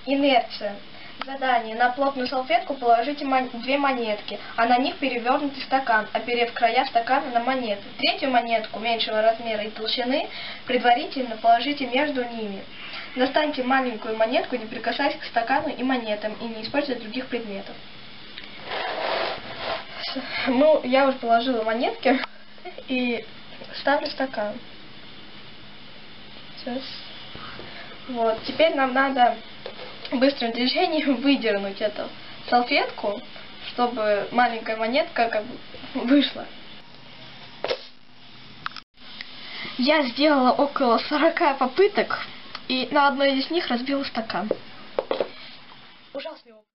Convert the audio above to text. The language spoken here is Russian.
Инерция. Задание. На плотную салфетку положите две монетки, а на них перевернутый стакан, оперев края стакана на монеты. Третью монетку меньшего размера и толщины предварительно положите между ними. Достаньте маленькую монетку, не прикасаясь к стакану и монетам, и не используя других предметов. Ну, я уже положила монетки и ставлю стакан. Сейчас. Вот, теперь нам надо быстрым движением выдернуть эту салфетку, чтобы маленькая монетка как бы вышла. Я сделала около 40 попыток, и на одной из них разбила стакан. Ужасный опыт.